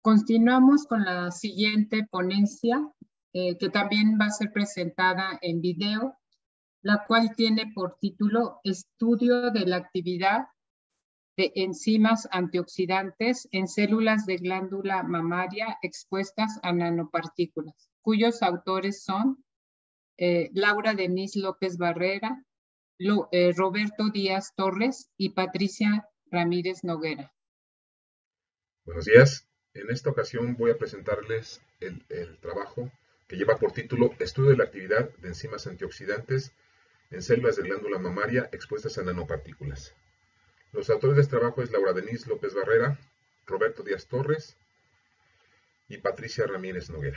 Continuamos con la siguiente ponencia, que también va a ser presentada en video, la cual tiene por título Estudio de la actividad de enzimas antioxidantes en células de glándula mamaria expuestas a nanopartículas, cuyos autores son Laura Denise López Barrera, Roberto Díaz Torres y Patricia Ramírez Noguera. Buenos días. En esta ocasión voy a presentarles el trabajo que lleva por título Estudio de la actividad de enzimas antioxidantes en células de glándula mamaria expuestas a nanopartículas. Los autores de este trabajo es Laura Denise López Barrera, Roberto Díaz Torres y Patricia Ramírez Noguera.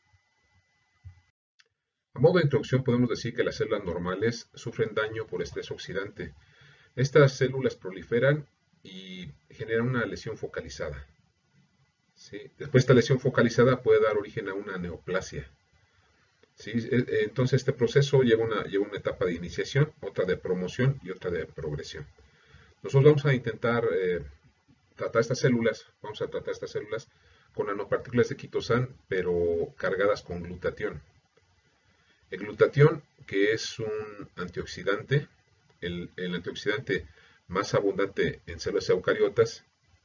A modo de introducción podemos decir que las células normales sufren daño por estrés oxidante. Estas células proliferan y generan una lesión focalizada. ¿Sí? Después esta lesión focalizada puede dar origen a una neoplasia. ¿Sí? Entonces este proceso lleva una etapa de iniciación, otra de promoción y otra de progresión. Nosotros vamos a intentar tratar estas células con nanopartículas de quitosán, pero cargadas con glutatión. El glutatión, que es un antioxidante, el antioxidante más abundante en células eucariotas,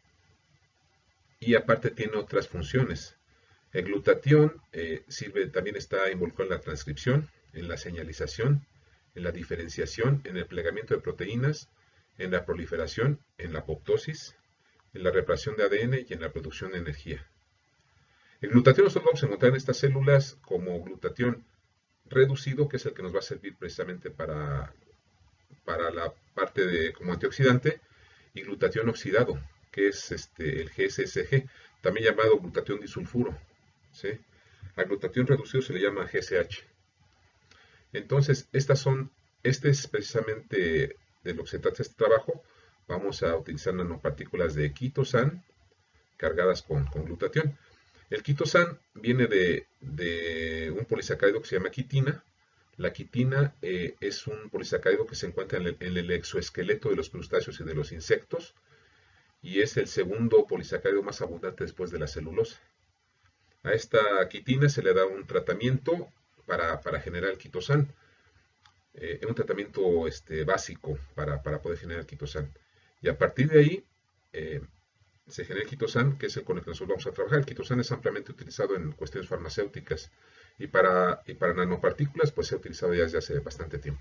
y aparte tiene otras funciones. El glutatión también está involucrado en la transcripción, en la señalización, en la diferenciación, en el plegamiento de proteínas, en la proliferación, en la apoptosis, en la reparación de ADN y en la producción de energía. El glutatión nosotros vamos a encontrar en estas células como glutatión reducido, que es el que nos va a servir precisamente para la parte como antioxidante, y glutatión oxidado, que es el GSSG, también llamado glutatión disulfuro. ¿Sí? Al glutatión reducido se le llama GSH. Entonces, este es precisamente de lo que se trata este trabajo. Vamos a utilizar nanopartículas de quitosán cargadas con glutatión. El quitosán viene de un polisacárido que se llama quitina. La quitina es un polisacárido que se encuentra en el exoesqueleto de los crustáceos y de los insectos, y es el segundo polisacárido más abundante después de la celulosa. A esta quitina se le da un tratamiento para generar el quitosán, un tratamiento básico para poder generar el quitosán. Y a partir de ahí se genera el quitosán, que es el con el que nosotros vamos a trabajar. El quitosán es ampliamente utilizado en cuestiones farmacéuticas y para nanopartículas pues se ha utilizado ya desde hace bastante tiempo.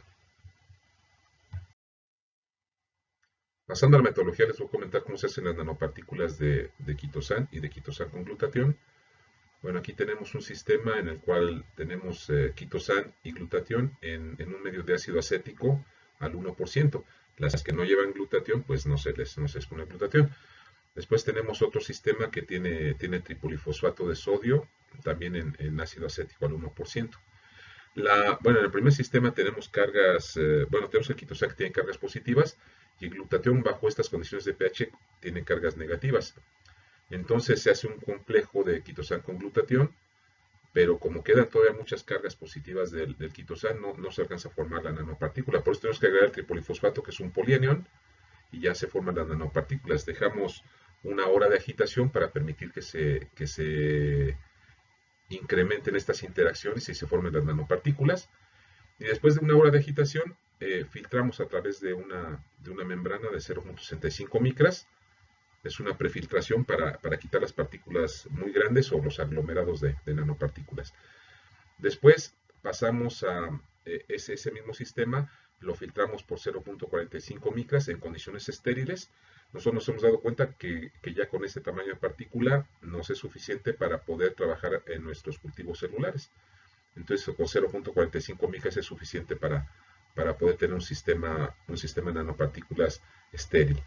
Pasando a la metodología, les voy a comentar cómo se hacen las nanopartículas de quitosán y de quitosán con glutatión. Bueno, aquí tenemos un sistema en el cual tenemos quitosán y glutatión en un medio de ácido acético al 1%. Las que no llevan glutatión, pues no se les pone glutatión. Después tenemos otro sistema que tiene tripolifosfato de sodio, también en ácido acético al 1%. En el primer sistema tenemos cargas, tenemos el quitosán que tiene cargas positivas, y el glutatión bajo estas condiciones de pH tiene cargas negativas. Entonces se hace un complejo de quitosán con glutatión, pero como quedan todavía muchas cargas positivas del quitosán, no se alcanza a formar la nanopartícula. Por eso tenemos que agregar el tripolifosfato, que es un polianión, y ya se forman las nanopartículas. Dejamos una hora de agitación para permitir que se incrementen estas interacciones y se formen las nanopartículas. Y después de una hora de agitación, filtramos a través de una membrana de 0.65 micras. Es una prefiltración para quitar las partículas muy grandes o los aglomerados de nanopartículas. Después pasamos a ese mismo sistema, lo filtramos por 0.45 micras en condiciones estériles. Nosotros nos hemos dado cuenta que ya con este tamaño de partícula nos es suficiente para poder trabajar en nuestros cultivos celulares. Entonces con 0.45 micras es suficiente para poder tener un sistema de nanopartículas estéril.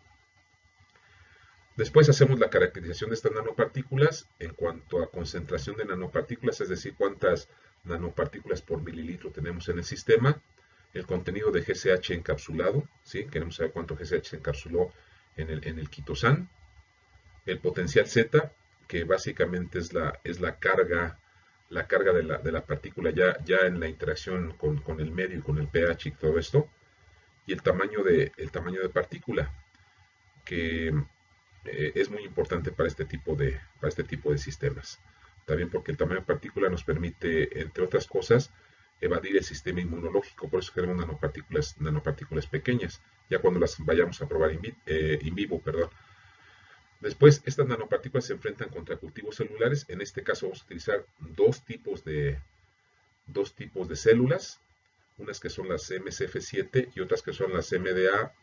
Después hacemos la caracterización de estas nanopartículas en cuanto a concentración de nanopartículas, es decir, cuántas nanopartículas por mililitro tenemos en el sistema, el contenido de GSH encapsulado, ¿sí? Queremos saber cuánto GSH se encapsuló en el quitosán, el potencial Z, que básicamente es la carga de la partícula ya en la interacción con el medio y con el pH y todo esto, y el tamaño de partícula, que es muy importante para este tipo de sistemas. También porque el tamaño de partícula nos permite, entre otras cosas, evadir el sistema inmunológico. Por eso queremos nanopartículas pequeñas, ya cuando las vayamos a probar in vivo. Perdón. Después, estas nanopartículas se enfrentan contra cultivos celulares. En este caso vamos a utilizar dos tipos de células, unas que son las MCF7 y otras que son las MDA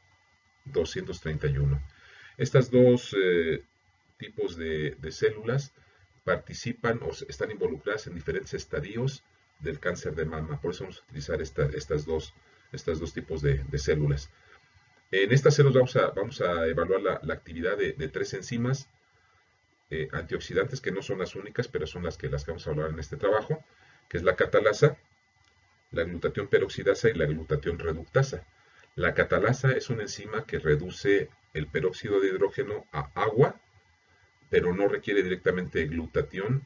231. Estas dos tipos de células participan o están involucradas en diferentes estadios del cáncer de mama. Por eso vamos a utilizar estos dos tipos de células. En estas células vamos a evaluar la actividad de tres enzimas antioxidantes, que no son las únicas, pero son las que vamos a hablar en este trabajo, que es la catalasa, la glutatión peroxidasa y la glutatión reductasa. La catalasa es una enzima que reduce el peróxido de hidrógeno a agua, pero no requiere directamente glutatión,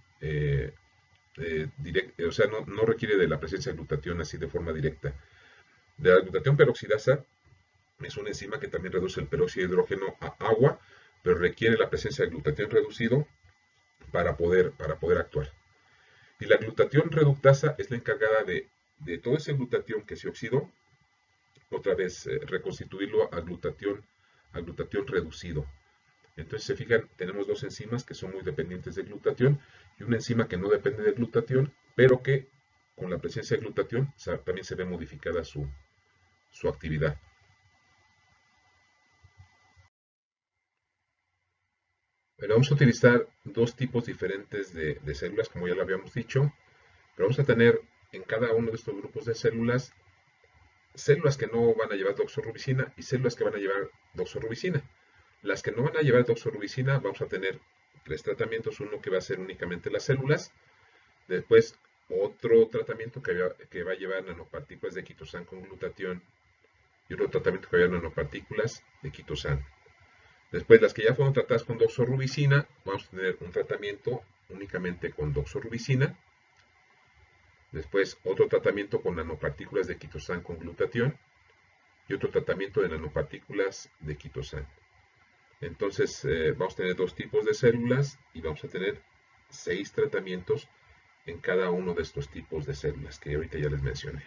o sea, no requiere de la presencia de glutatión así de forma directa. La glutatión peroxidasa es una enzima que también reduce el peróxido de hidrógeno a agua, pero requiere la presencia de glutatión reducido para poder actuar. Y la glutatión reductasa es la encargada de todo ese glutatión que se oxidó, otra vez reconstituirlo a glutatión reducido. Entonces, se fijan, tenemos dos enzimas que son muy dependientes de glutatión y una enzima que no depende de glutatión, pero que con la presencia de glutatión también se ve modificada su actividad. Pero vamos a utilizar dos tipos diferentes de células, como ya lo habíamos dicho, pero vamos a tener en cada uno de estos grupos de células que no van a llevar doxorubicina y células que van a llevar doxorubicina. Las que no van a llevar doxorubicina vamos a tener tres tratamientos, uno que va a ser únicamente las células, después otro tratamiento que va a llevar nanopartículas de quitosan con glutatión y otro tratamiento que va a llevar nanopartículas de quitosan. Después, las que ya fueron tratadas con doxorubicina, vamos a tener un tratamiento únicamente con doxorubicina. Después, otro tratamiento con nanopartículas de quitosan con glutatión y otro tratamiento de nanopartículas de quitosan. Entonces, vamos a tener dos tipos de células y vamos a tener 6 tratamientos en cada uno de estos tipos de células que ahorita ya les mencioné.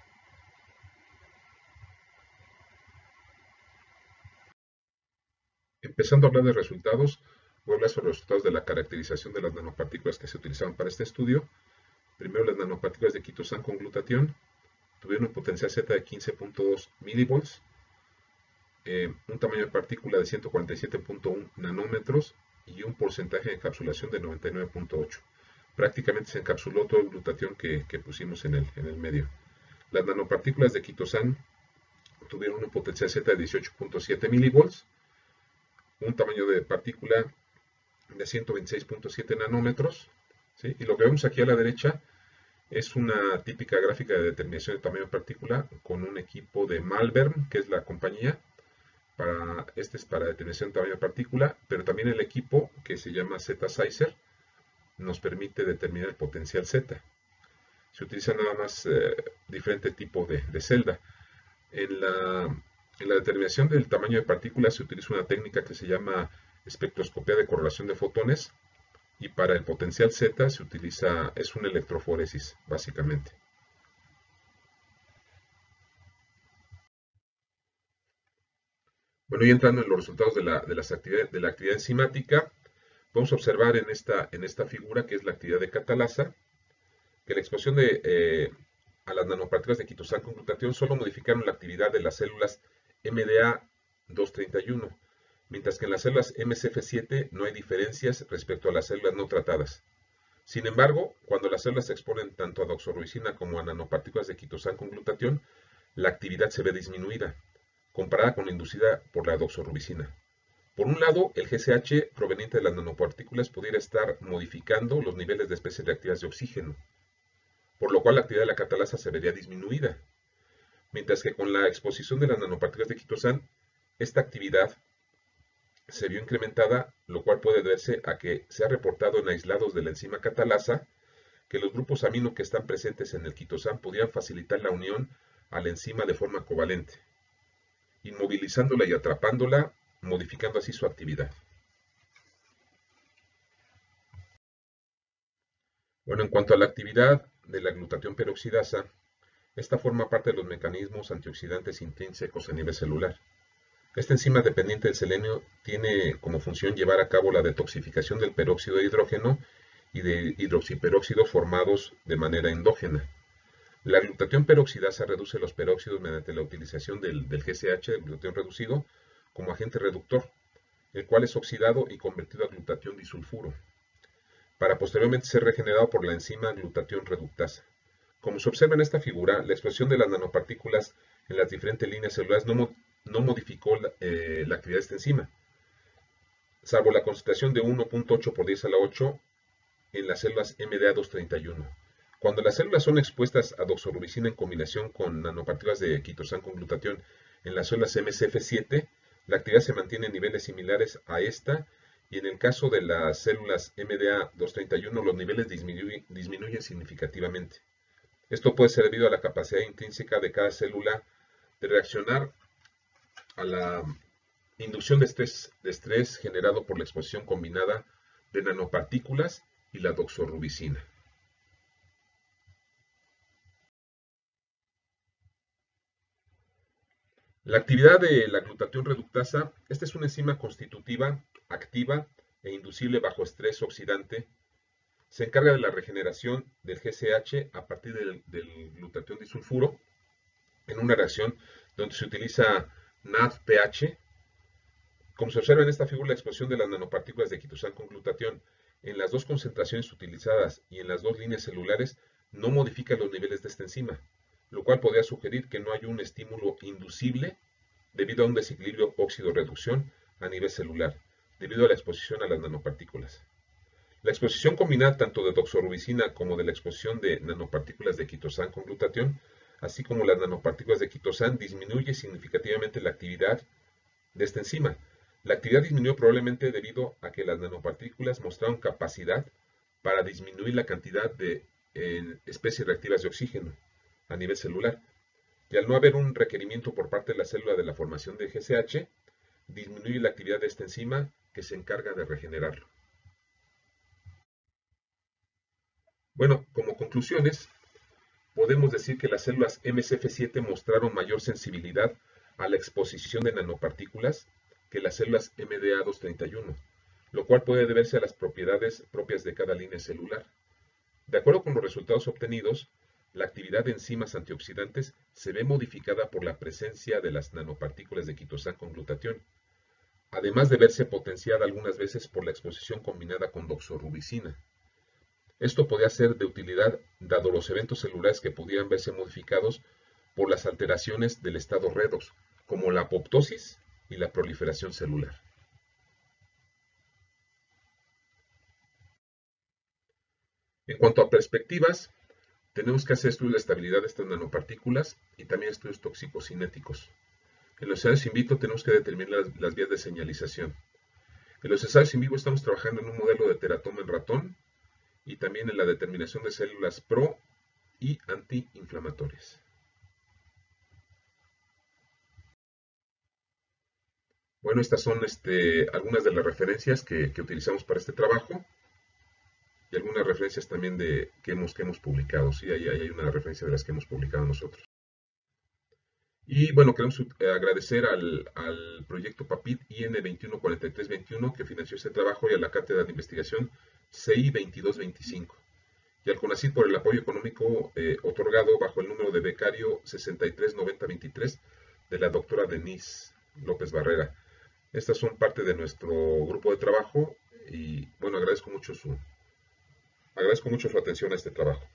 Empezando a hablar de resultados, voy a hablar sobre los resultados de la caracterización de las nanopartículas que se utilizaron para este estudio. Primero, las nanopartículas de quitosan con glutatión tuvieron un potencial Z de 15.2 milivolts, un tamaño de partícula de 147.1 nanómetros y un porcentaje de encapsulación de 99.8. Prácticamente se encapsuló todo el glutatión que pusimos en el medio. Las nanopartículas de quitosan tuvieron un potencial Z de 18.7 milivolts, un tamaño de partícula de 126.7 nanómetros, ¿sí? Y lo que vemos aquí a la derecha es una típica gráfica de determinación de tamaño de partícula con un equipo de Malvern, que es la compañía. Este es para determinación de tamaño de partícula, pero también el equipo que se llama Z-Sizer nos permite determinar el potencial Z. Se utiliza nada más diferente tipo de celda. En la determinación del tamaño de partículas se utiliza una técnica que se llama espectroscopía de correlación de fotones, y para el potencial Z es una electroforesis, básicamente. Bueno, y entrando en los resultados de la actividad enzimática, vamos a observar en esta figura, que es la actividad de catalasa, que la exposición a las nanopartículas de quitosan con glutatión solo modificaron la actividad de las células MDA 231, mientras que en las células MCF7 no hay diferencias respecto a las células no tratadas. Sin embargo, cuando las células se exponen tanto a doxorubicina como a nanopartículas de quitosan con glutatión, la actividad se ve disminuida, comparada con la inducida por la doxorubicina. Por un lado, el GCH proveniente de las nanopartículas pudiera estar modificando los niveles de especies reactivas de oxígeno, por lo cual la actividad de la catalasa se vería disminuida, mientras que con la exposición de las nanopartículas de quitosan, esta actividad se vio incrementada, lo cual puede deberse a que se ha reportado en aislados de la enzima catalasa que los grupos amino que están presentes en el quitosan podrían facilitar la unión a la enzima de forma covalente, inmovilizándola y atrapándola modificando así su actividad. Bueno, en cuanto a la actividad de la glutatión peroxidasa, esta forma parte de los mecanismos antioxidantes intrínsecos a nivel celular. Esta enzima dependiente del selenio tiene como función llevar a cabo la detoxificación del peróxido de hidrógeno y de hidroxiperóxidos formados de manera endógena. La glutatión peroxidasa reduce los peróxidos mediante la utilización del GCH, el glutatión reducido, como agente reductor, el cual es oxidado y convertido a glutatión disulfuro, para posteriormente ser regenerado por la enzima glutatión reductasa. Como se observa en esta figura, la expresión de las nanopartículas en las diferentes líneas celulares no modificó la actividad de esta enzima, salvo la concentración de 1.8 por 10 a la 8 en las células MDA231. Cuando las células son expuestas a doxorubicina en combinación con nanopartículas de quitosán con glutatión en las células MCF7, la actividad se mantiene en niveles similares a esta, y en el caso de las células MDA231 los niveles disminuyen significativamente. Esto puede ser debido a la capacidad intrínseca de cada célula de reaccionar a la inducción de estrés generado por la exposición combinada de nanopartículas y la doxorubicina. La actividad de la glutatión reductasa, esta es una enzima constitutiva, activa e inducible bajo estrés oxidante. Se encarga de la regeneración del GCH a partir del glutatión disulfuro en una reacción donde se utiliza NADPH. Como se observa en esta figura, la exposición de las nanopartículas de quitosán con glutatión en las dos concentraciones utilizadas y en las dos líneas celulares no modifica los niveles de esta enzima, lo cual podría sugerir que no hay un estímulo inducible debido a un desequilibrio óxido-reducción a nivel celular, debido a la exposición a las nanopartículas. La exposición combinada tanto de doxorubicina como de la exposición de nanopartículas de quitosán con glutatión, así como las nanopartículas de quitosán, disminuye significativamente la actividad de esta enzima. La actividad disminuyó probablemente debido a que las nanopartículas mostraron capacidad para disminuir la cantidad de especies reactivas de oxígeno a nivel celular. Y al no haber un requerimiento por parte de la célula de la formación de GCH, disminuye la actividad de esta enzima que se encarga de regenerarlo. Bueno, como conclusiones, podemos decir que las células MCF7 mostraron mayor sensibilidad a la exposición de nanopartículas que las células MDA231, lo cual puede deberse a las propiedades propias de cada línea celular. De acuerdo con los resultados obtenidos, la actividad de enzimas antioxidantes se ve modificada por la presencia de las nanopartículas de quitosán con glutatión, además de verse potenciada algunas veces por la exposición combinada con doxorubicina. Esto podía ser de utilidad dado los eventos celulares que pudieran verse modificados por las alteraciones del estado redox, como la apoptosis y la proliferación celular. En cuanto a perspectivas, tenemos que hacer estudios de estabilidad de estas nanopartículas y también estudios toxicocinéticos. En los ensayos in vitro tenemos que determinar las vías de señalización. En los ensayos in vivo estamos trabajando en un modelo de teratoma en ratón y también en la determinación de células pro y antiinflamatorias. Bueno, estas son algunas de las referencias que utilizamos para este trabajo y algunas referencias también que hemos publicado. Sí, ahí hay una referencia de las que hemos publicado nosotros. Y bueno, queremos agradecer al proyecto PAPIT IN 214321 que financió este trabajo y a la Cátedra de Investigación CI 2225 y al CONACYT por el apoyo económico otorgado bajo el número de becario 639023 de la doctora Denise López Barrera. Estas son parte de nuestro grupo de trabajo y bueno, agradezco mucho su atención a este trabajo.